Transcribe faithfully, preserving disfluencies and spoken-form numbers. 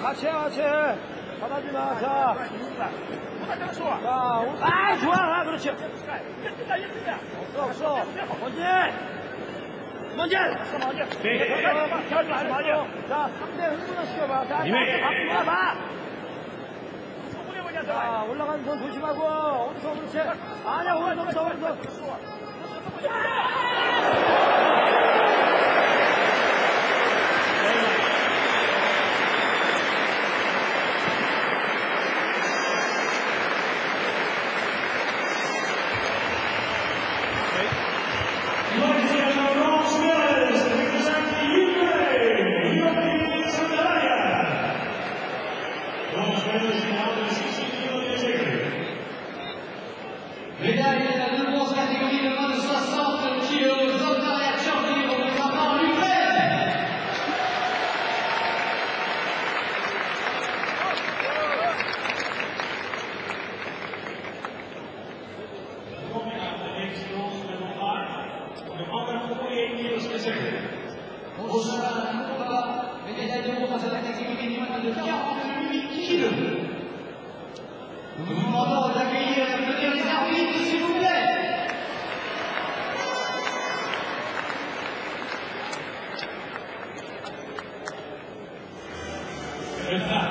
같이 해, 같이 해. 받아지 마, 자. 자, 아, 좋아, 그렇지. 없어, 없어. 원진! 원진! 네. 자, 상대 흥분을 시켜봐. 자, 바꾸나 봐. 자, 올라가는 손 조심하고. 오른손, 그렇지. 아니야, 오른손, 오른손. Médaille de la douze catégorie de moins de soixante kilos, Zantaraia Georgii représentant l'U K R. Au sein d'un combat, les médailles de bronze dans la catégorie de moins de quarante-huit kilos. Nous vous demandons d'accueillir et d'applaudir les arbitres, s'il vous plaît. Le